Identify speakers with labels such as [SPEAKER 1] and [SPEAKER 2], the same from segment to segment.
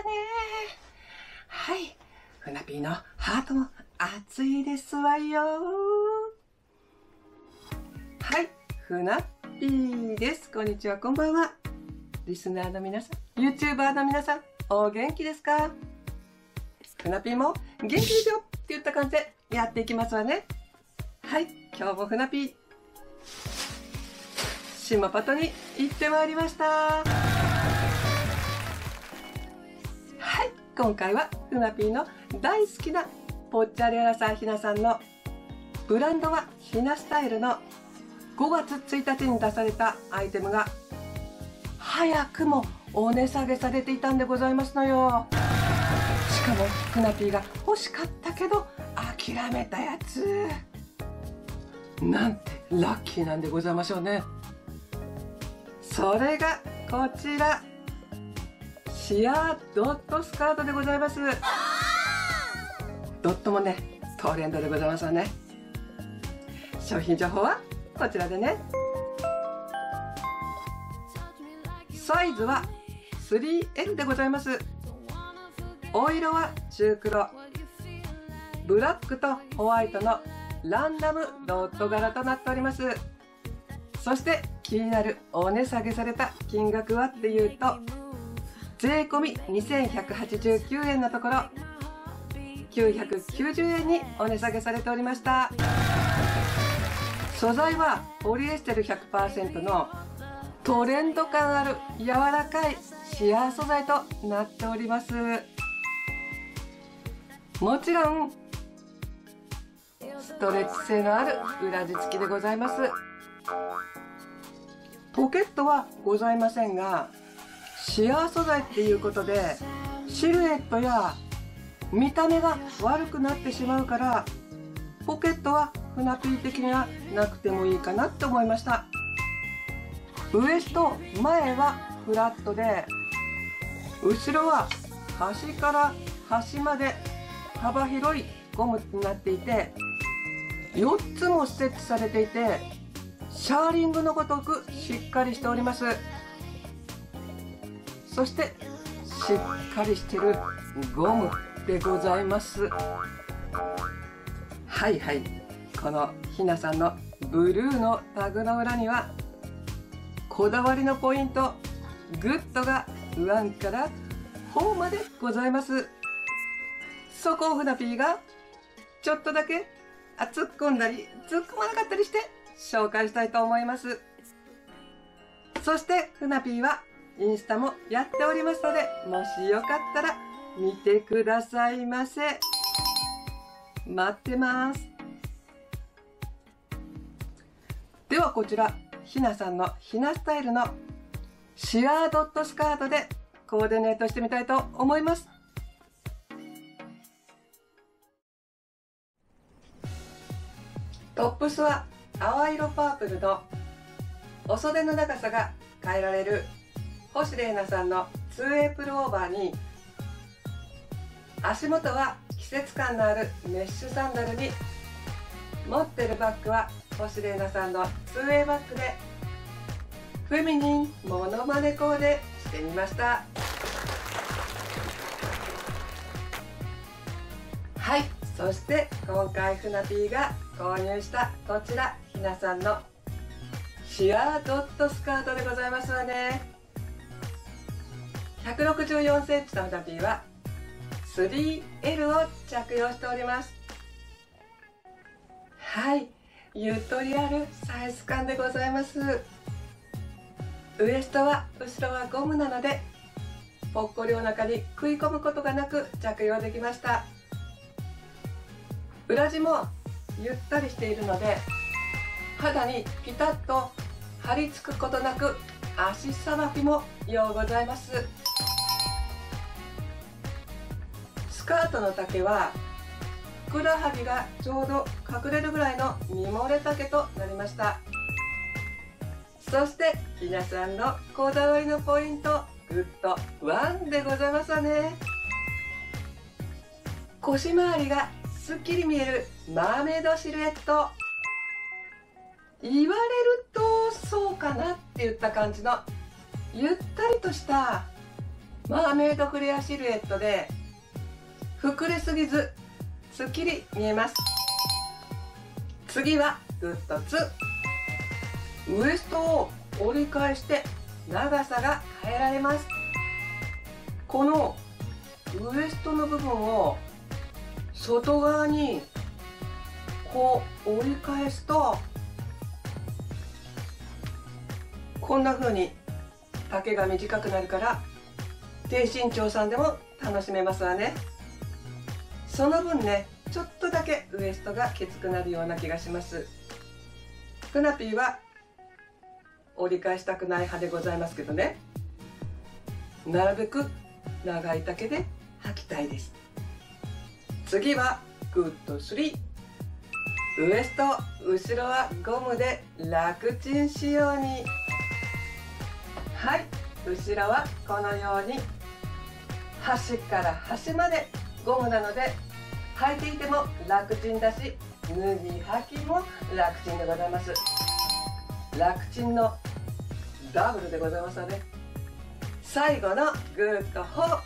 [SPEAKER 1] ね。はい。ふなぴーのハートも熱いですわよ。はい。ふなぴーです。こんにちは、こんばんは。リスナーの皆さん、YouTuber の皆さん、お元気ですか？ふなぴーも元気ですよって言った感じでやっていきますわね。はい。今日もふなぴー、島パトに行ってまいりました。はい。今回はふなぴーの大好きなぽっちゃりあらさんひなさんのブランドはひなスタイルの5月1日に出されたアイテムが早くもお値下げされていたんでございますのよ。しかもふなぴーが欲しかったけど諦めたやつなんてラッキーなんでございましょうね。それがこちらシアードットスカートでございます。ドットもねトレンドでございますよね。商品情報はこちらでね。サイズは 3L でございます。お色は中黒、ブラックとホワイトのランダムドット柄となっております。そして気になるお値下げされた金額はっていうと税込み2189円のところ990円にお値下げされておりました。素材はポリエステル 100% のトレンド感ある柔らかいシアー素材となっております。もちろんストレッチ性のある裏地付きでございます。ポケットはございませんがシアー素材っていうことでシルエットや見た目が悪くなってしまうからポケットはふなぴー的にはなくてもいいかなって思いました。ウエスト前はフラットで後ろは端から端まで幅広いゴムになっていて4つもステッチされていてシャーリングのごとくしっかりしております。そしてしっかりしてるゴムでございます。はいはい。このひなさんのブルーのタグの裏にはこだわりのポイントグッドが1から4までございます。そこをふなぴーがちょっとだけ突っ込んだり突っ込まなかったりして紹介したいと思います。そしてふなぴーはインスタもやっておりますのでもしよかったら見てくださいませ。待ってます。ではこちらひなさんのひなスタイルのシアードットスカートでコーディネートしてみたいと思います。トップスは淡色パープルのお袖の長さが変えられる星玲奈さんの 2A プルオーバーに足元は季節感のあるメッシュサンダルに持ってるバッグは星玲奈さんの 2A バッグでフェミニンモノマネコーデしてみました。はい。そして今回ふなぴーが購入したこちらひなさんのシアードットスカートでございますわね。164センチのふなぴーは 3L を着用しております。はい。ゆとりあるサイズ感でございます。ウエストは後ろはゴムなのでぽっこりお腹に食い込むことがなく着用できました。裏地もゆったりしているので肌にピタッと張り付くことなく足さばきもようございます。スカートの丈はふくらはぎがちょうど隠れるぐらいのミモレ丈となりました。そしてひなさんのこだわりのポイントグッド1でございますわね。腰回りがすっきり見えるマーメイドシルエット。言われるとそうかなっていった感じのゆったりとしたマーメイドフレアシルエットで膨れすぎずすっきり見えます。次はグッド2。ウエストを折り返して長さが変えられます。このウエストの部分を外側にこう折り返すと、こんな風に丈が短くなるから低身長さんでも楽しめますわね。その分ね、ちょっとだけウエストがきつくなるような気がします。ふなぴーは折り返したくない派でございますけどね、なるべく長い丈で履きたいです。次はグッド3。ウエスト後ろはゴムで楽ちん仕様に。はい、後ろはこのように端から端までゴムなので履いていても楽ちんだし、脱ぎ履きも楽ちんでございます。楽ちんのダブルでございますので、最後のグッド4。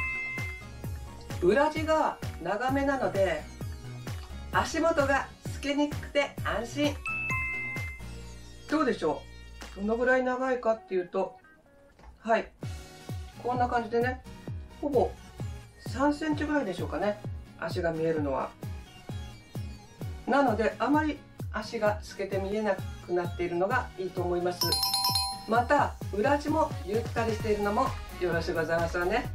[SPEAKER 1] 裏地が長めなので足元が透けにくくて安心。どうでしょう、どのぐらい長いかっていうと、はい、こんな感じでね、ほぼ3センチぐらいでしょうかね、足が見えるのは。なのであまり足が透けて見えなくなっているのがいいと思います。また裏地もゆったりしているのもよろしゅうございますわね。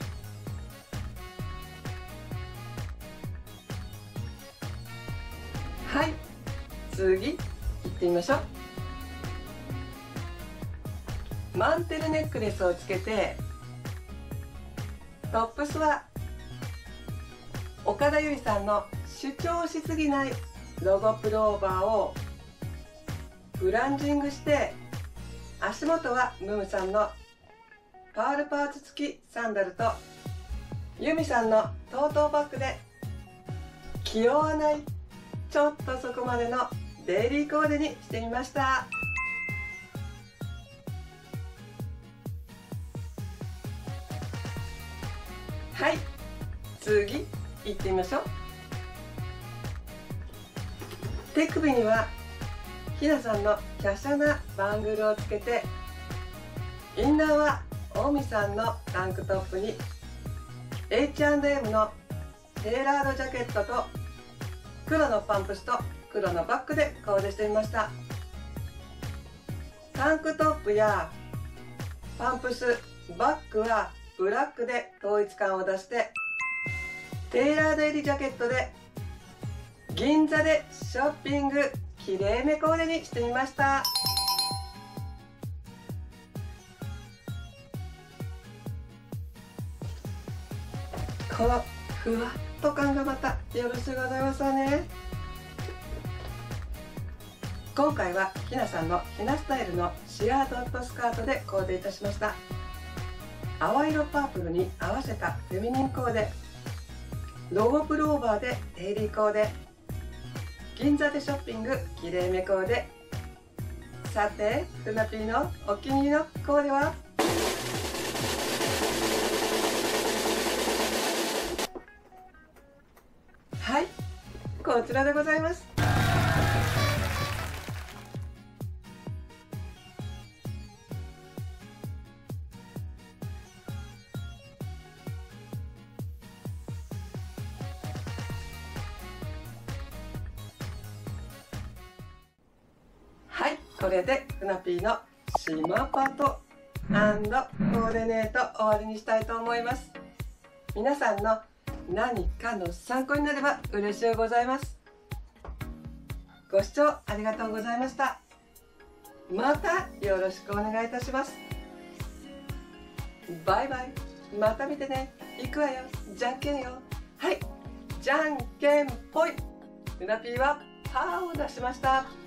[SPEAKER 1] はい、次行ってみましょう。マンテルネックレスをつけて、トップスは岡田結実さんの主張しすぎないロゴプローバーをブランジングして、足元はムムさんのパールパーツ付きサンダルとユミさんのトートバッグで気負わないちょっとそこまでのデイリーコーデにしてみました。はい、次行ってみましょう。手首にはひなさんの華奢なバングルをつけて、インナーは近江さんのタンクトップに H&M のテーラードジャケットと黒のパンプスと黒のバッグでコーデしてみました。タンクトップやパンプス、バッグはブラックで統一感を出して、テーラード入りジャケットで銀座でショッピングきれいめコーデにしてみました。このふわっと感がまたよろしゅうございますわね。今回はひなさんのひなスタイルのシアードットスカートでコーデいたしました。淡色パープルに合わせたフェミニンコーデ、ロゴプルオーバーでデイリーコーデ、銀座でショッピングきれいめコーデ。さてふなぴーのお気に入りのコーデは、はい、こちらでございます。はい、これでふなぴーのシマパト&コーディネート終わりにしたいと思います。皆さんの何かの参考になれば嬉しいございます。ご視聴ありがとうございました。またよろしくお願いいたします。バイバイ。また見てね。行くわよ。じゃんけんよ。はい。じゃんけんぽい。ふなぴーはパーを出しました。